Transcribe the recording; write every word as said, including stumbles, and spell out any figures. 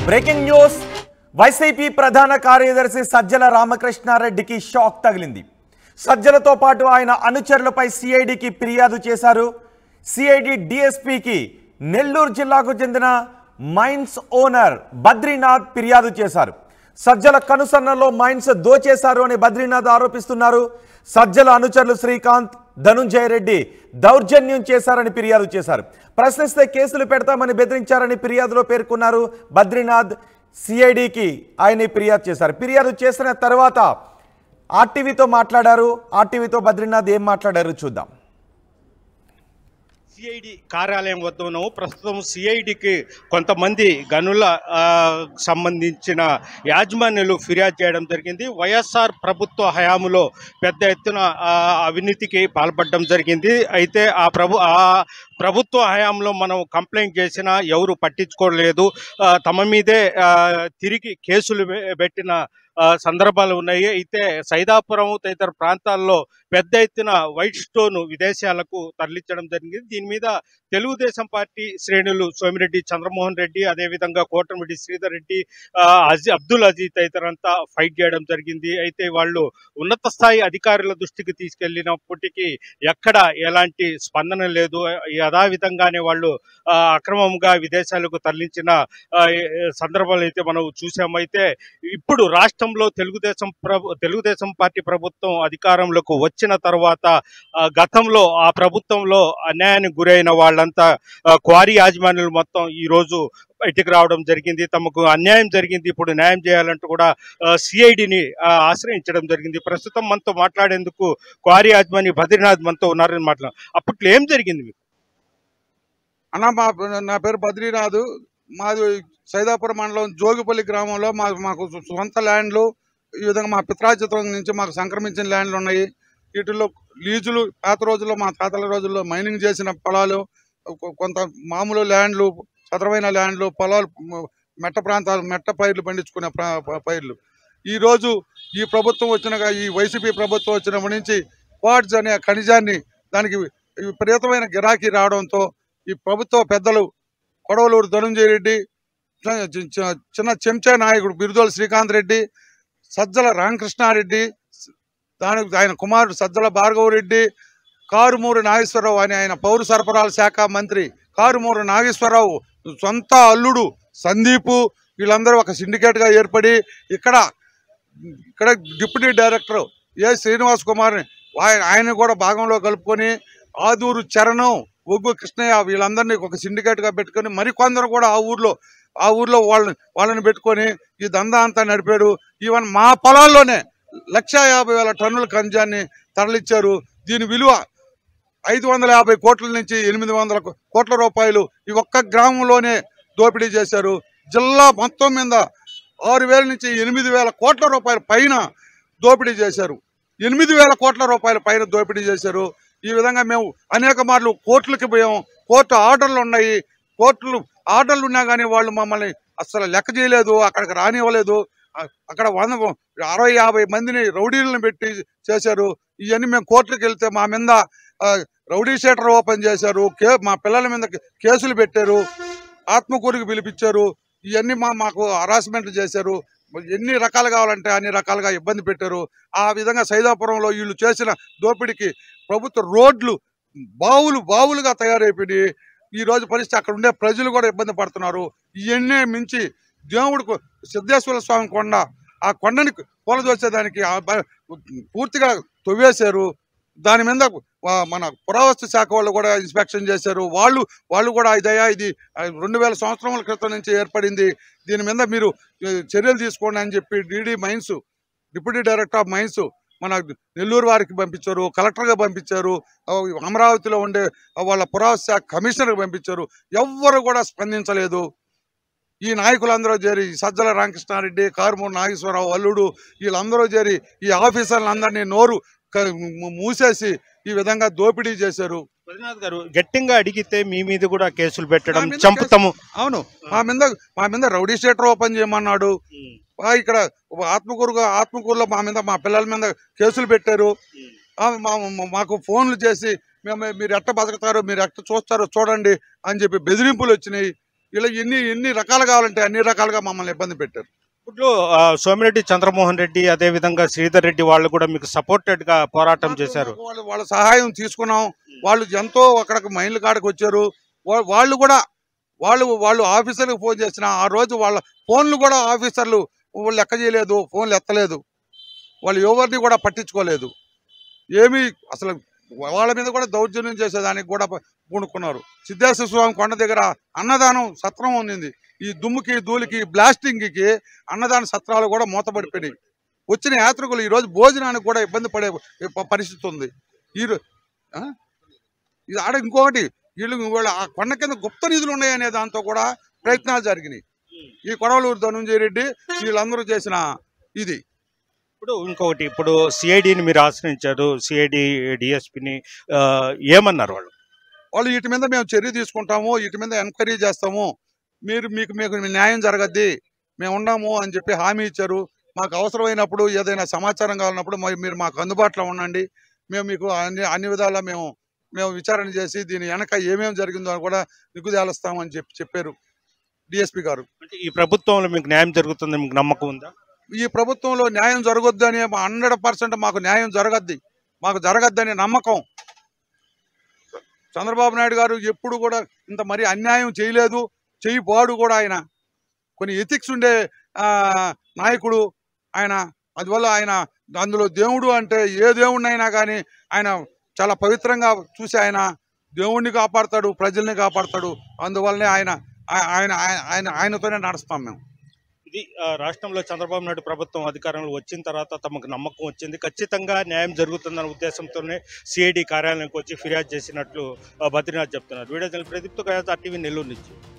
Breaking news YCP ప్రధాన కార్యదర్శి Sajjala రామకృష్ణారెడ్డికి shock తగిలింది. సజ్జలతో పాటు ఆయన అనుచరులపై సిఐడికి ఫిర్యాదు చేశారు. సిఐడి డిఎస్పీకి నెల్లూరు జిల్లాకు చెందిన మైన్స్ ఓనర్ బద్రీనాథ్ ఫిర్యాదు చేశారు. సజ్జల కనుసన్నలో మైన్స్ దోచేశారు అని బద్రీనాథ్ ఆరోపిస్తున్నారు. సజ్జల అనుచరులు శ్రీకాంత్, ధనుంజయ రెడ్డి దౌర్జన్యం చేశారని ఫిర్యాదు చేశారు. ప్రశ్నిస్తే కేసులు పెడతామని బెదిరించారని ఫిర్యాదులో పేర్కొన్నారు. బద్రీనాథ్ సిఐడికి ఆయన ఫిర్యాదు చేశారు. ఫిర్యాదు చేసిన తర్వాత ఆర్టీవీతో మాట్లాడారు. ఆర్టీవీతో బద్రీనాథ్ ఏం మాట్లాడారు చూద్దాం. సిఐడి కార్యాలయం వద్ద ఉన్నాము. ప్రస్తుతం సిఐడికి కొంతమంది గనుల సంబంధించిన యాజమాన్యులు ఫిర్యాదు చేయడం జరిగింది. వైఎస్ఆర్ ప్రభుత్వ హయాంలో పెద్ద ఎత్తున అవినీతికి పాల్పడడం జరిగింది. అయితే ఆ ప్రభు ఆ ప్రభుత్వ హయాంలో మనం కంప్లైంట్ చేసినా ఎవరు పట్టించుకోలేదు. తమ మీదే తిరిగి కేసులు పెట్టిన సందర్భాలు ఉన్నాయి. అయితే సైదాపురం తదితర ప్రాంతాల్లో పెద్ద ఎత్తున వైట్ స్టోన్ విదేశాలకు తరలించడం జరిగింది. దీని మీద తెలుగుదేశం పార్టీ శ్రేణులు సోమిరెడ్డి చంద్రమోహన్ రెడ్డి, అదేవిధంగా కోటమిరెడ్డి శ్రీధర్ రెడ్డి, అజీ అబ్దుల్ అజీజ్ తదితరంతా ఫైట్ చేయడం జరిగింది. అయితే వాళ్ళు ఉన్నత స్థాయి అధికారుల దృష్టికి తీసుకెళ్లినప్పటికీ ఎక్కడ ఎలాంటి స్పందన లేదు. యథావిధంగానే వాళ్ళు అక్రమంగా విదేశాలకు తరలించిన సందర్భాలు అయితే మనం చూసాము. అయితే ఇప్పుడు రాష్ట్రంలో తెలుగుదేశం ప్రభు తెలుగుదేశం పార్టీ ప్రభుత్వం అధికారంలోకి వచ్చిన తర్వాత గతంలో ఆ ప్రభుత్వంలో అన్యాయానికి గురైన వాళ్ళంతా క్వారీ యాజమాన్యులు మొత్తం ఈ రోజు బయటికి రావడం జరిగింది. తమకు అన్యాయం జరిగింది, ఇప్పుడు న్యాయం చేయాలంటూ కూడా సిఐడిని ఆశ్రయించడం జరిగింది. ప్రస్తుతం మనతో మాట్లాడేందుకు క్వారీ యాజమాని బద్రీనాథ్ మనతో ఉన్నారని మాట్లాడారు. అప్పట్లో ఏం జరిగింది మీకు? అన్న, మా నా పేరు బద్రీనాథ్. మాది సైదాపురం మండలం జోగిపల్లి గ్రామంలో మా మాకు సొంత ల్యాండ్లు, ఈ విధంగా మా పిత్రాజితం నుంచి మాకు సంక్రమించిన ల్యాండ్లు ఉన్నాయి. వీటిల్లో లీజులు పాత రోజుల్లో మా తాతల రోజుల్లో మైనింగ్ చేసిన పొలాలు, కొంత మామూలు ల్యాండ్లు, సదరమైన ల్యాండ్లు, పొలాలు, మెట్ట ప్రాంతాలు, మెట్ట పైర్లు పండించుకునే పైర్లు. ఈరోజు ఈ ప్రభుత్వం వచ్చిన ఈ వైసీపీ ప్రభుత్వం వచ్చినప్పటి నుంచి క్వార్ట్జ్ అనే ఖనిజాన్ని దానికి విపరీతమైన గిరాకీ రావడంతో ఈ ప్రభుత్వ పెద్దలు కొడవలూరు ధనుంజయ రెడ్డి, చిన్న చెంచా నాయకుడు బిరుదోల శ్రీకాంత్ రెడ్డి, సజ్జల రామకృష్ణారెడ్డి, దానికి ఆయన కుమారుడు సజ్జల భార్గవరెడ్డి, కారుమూరి నాగేశ్వరరావు అని ఆయన పౌర సరఫరాల శాఖ మంత్రి కారుమూరి నాగేశ్వరరావు సొంత అల్లుడు సందీపు, వీళ్ళందరూ ఒక సిండికేట్గా ఏర్పడి ఇక్కడ ఇక్కడ డిప్యూటీ డైరెక్టర్ ఏ శ్రీనివాస్ కుమార్ని ఆయన ఆయన కూడా భాగంలో కలుపుకొని ఆదూరు చరణం, ఒగ్గు కృష్ణయ్య వీళ్ళందరినీ ఒక సిండికేట్గా పెట్టుకొని మరికొందరు కూడా ఆ ఊర్లో ఆ ఊర్లో వాళ్ళని వాళ్ళని పెట్టుకొని ఈ దందా అంతా నడిపాడు. ఈవెన్ మా పొలాల్లోనే లక్ష యాభై వేల టన్నుల ఖనిజాన్ని తరలిచ్చారు. దీని విలువ ఐదు వందల యాభై కోట్ల నుంచి ఎనిమిది వందల కోట్ల రూపాయలు ఈ ఒక్క గ్రామంలోనే దోపిడీ చేశారు. జిల్లా మొత్తం మీద ఆరు వేల నుంచి ఎనిమిది వేల కోట్ల రూపాయల పైన దోపిడీ చేశారు. ఎనిమిది వేల కోట్ల రూపాయల పైన దోపిడీ చేశారు. ఈ విధంగా మేము అనేక మార్లు కోర్టులకి పోయాం. కోర్టు ఆర్డర్లు ఉన్నాయి. కోర్టులు ఆర్డర్లు ఉన్నా కానీ వాళ్ళు మమ్మల్ని అసలు లెక్క చేయలేదు, అక్కడికి రానివ్వలేదు. అక్కడ వంద అరవై యాభై మందిని రౌడీలను పెట్టి చేశారు. ఇవన్నీ మేము కోర్టులకు వెళ్తే మా మీద రౌడీ షీటర్ ఓపెన్ చేశారు. కే మా పిల్లల మీద కేసులు పెట్టారు, ఆత్మకూరికి పిలిపించారు. ఇవన్నీ మా మాకు హరాస్మెంట్ చేశారు. ఎన్ని రకాలు కావాలంటే అన్ని రకాలుగా ఇబ్బంది పెట్టారు. ఆ విధంగా సైదాపురంలో వీళ్ళు చేసిన దోపిడీకి ప్రభుత్వ రోడ్లు బావులు బావులుగా తయారైపోయి ఈ రోజు పరిస్థితి అక్కడ ఉండే ప్రజలు కూడా ఇబ్బంది పడుతున్నారు. ఇవన్నీ మించి దేవుడికి సిద్ధేశ్వర స్వామి కొండ, ఆ కొండని కూలదోసేదానికి పూర్తిగా తవ్వేశారు. దాని మీద మన పురావస్తు శాఖ వాళ్ళు కూడా ఇన్స్పెక్షన్ చేశారు. వాళ్ళు వాళ్ళు కూడా ఇదయా ఇది రెండు వేల సంవత్సరాల క్రితం నుంచి ఏర్పడింది, దీని మీద మీరు చర్యలు తీసుకోండి అని చెప్పి DD mines, deputy director of mines మన నెల్లూరు వారికి పంపించారు, కలెక్టర్గా పంపించారు, అమరావతిలో ఉండే వాళ్ళ పురావస్తు శాఖ కమిషనర్కి పంపించారు. ఎవ్వరు కూడా స్పందించలేదు. ఈ నాయకులందరూ చేరి సజ్జల రామకృష్ణారెడ్డి, కారుమూరి నాగేశ్వరరావు అల్లుడు వీళ్ళందరూ చేరి ఈ ఆఫీసర్లందరినీ నోరు మూసేసి ఈ విధంగా దోపిడీ చేశారు. బద్రీనాథ్ గారు, గట్టిగా అడిగితే మీ మీద కూడా కేసులు పెట్టడం, చంపుతాము. అవును, మా మీద మా మీద రౌడీ షీటర్ ఓపెన్ చేయమన్నాడు. ఇక్కడ ఆత్మకూరుగా ఆత్మకూరులో మా మీద మా పిల్లల మీద కేసులు పెట్టారు. మాకు ఫోన్లు చేసి మేము మీరు ఎట్ట బతుకుతారో మీరు ఎట్ట చూస్తారో చూడండి అని చెప్పి బెదిరింపులు వచ్చినాయి. ఇలా ఎన్ని ఎన్ని రకాలు కావాలంటే అన్ని రకాలుగా మమ్మల్ని ఇబ్బంది పెట్టారు. ఇప్పుడు ఆ, సోమిరెడ్డి చంద్రమోహన్ రెడ్డి అదే విధంగా శ్రీధర్ రెడ్డి వాళ్ళు కూడా మీకు సపోర్టెడ్ గా పోరాటం చేశారు. వాళ్ళు వాళ్ళ సహాయం తీసుకున్నాం. వాళ్ళు ఎంతో అక్కడికి మైళ్ళ కాడకు వచ్చారు. వా- వాళ్ళు కూడా వాళ్ళు వాళ్ళు ఆఫీసర్లకు ఫోన్ చేసిన ఆ రోజు వాళ్ళ ఫోన్లు కూడా ఆఫీసర్లు వాళ్ళు లెక్క చేయలేదు, ఫోన్లు ఎత్తలేదు. వాళ్ళు ఎవరిని కూడా పట్టించుకోలేదు. ఏమీ అసలు వాళ్ళ మీద కూడా దౌర్జన్యం చేసేదానికి కూడా పూనుకున్నారు. సిద్ధేశ్వర స్వామి కొండ దగ్గర అన్నదానం సత్రం ఉంది. ఈ దుమ్ముకి ధూళికి బ్లాస్టింగ్కి అన్నదాన సత్రాలు కూడా మూతపడిపోయినాయి. వచ్చిన యాత్రికులు ఈరోజు భోజనానికి కూడా ఇబ్బంది పడే ప- పరిస్థితి ఉంది. ఈ రో- ఆ? ఇది ఆడ ఇంకొకటి వీళ్ళు వీళ్ళ ఆ కొండ కింద గుప్త నిధులు ఉన్నాయనే దాంతో కూడా ప్రయత్నాలు జరిగినాయి. ఈ కొడవలూరు ధనుంజయ రెడ్డి వీళ్ళందరూ చేసిన ఇది. ఇప్పుడు ఇంకొకటి ఇప్పుడు సిఐడిని మీరు ఆశ్రయించారు, సిఐడి డిఎస్పిని ఏమన్నారు వాళ్ళు? వాళ్ళు వీటి మీద మేము చర్య తీసుకుంటాము, వీటి మీద ఎంక్వైరీ చేస్తాము, మీరు మీకు మీకు న్యాయం జరగద్ది, మేము ఉన్నాము అని చెప్పి హామీ ఇచ్చారు. మాకు అవసరమైనప్పుడు ఏదైనా సమాచారం కావాలన్నప్పుడు మరి మీరు మాకు అందుబాటులో ఉండండి, మేము మీకు అన్ని అన్ని విధాలా మేము మేము విచారణ చేసి దీని వెనక ఏమేమి జరిగిందో అని కూడా నిగ్గుదేలుస్తామని చెప్పి చెప్పారు డిఎస్పి గారు. అంటే ఈ ప్రభుత్వంలో మీకు న్యాయం జరుగుతుందని మీకు నమ్మకం ఉందా? ఈ ప్రభుత్వంలో న్యాయం జరగొద్దని హండ్రెడ్ పర్సెంట్ మాకు న్యాయం జరగద్ది, మాకు జరగద్దనే నమ్మకం. చంద్రబాబు నాయుడు గారు ఎప్పుడు కూడా ఇంత మరి అన్యాయం చేయలేదు, చేయబోడు కూడా. ఆయన కొన్ని ఎథిక్స్ ఉండే ఆ, నాయకుడు ఆయన. అందువల్ల ఆయన అందులో దేవుడు అంటే ఏ దేవుడినైనా కానీ ఆయన చాలా పవిత్రంగా చూసి ఆయన దేవుణ్ణి కాపాడతాడు, ప్రజల్ని కాపాడతాడు. అందువల్లనే ఆయన ఆయన ఆయన ఆయనతోనే నడుస్తాం మేము. ఇది ఆ, రాష్ట్రంలో చంద్రబాబు నాయుడు ప్రభుత్వం అధికారంలో వచ్చిన తర్వాత తమకు నమ్మకం వచ్చింది, ఖచ్చితంగా న్యాయం జరుగుతుందన్న ఉద్దేశంతోనే సిఐడి కార్యాలయానికి వచ్చి ఫిర్యాదు చేసినట్లు ఆ, బద్రీనాథ్ చెప్తున్నారు. వీడియో జర్నలిస్ట్ ప్రదీప్తో గయాజ్, ఆర్టీవీ నెల్లూరు నుంచి.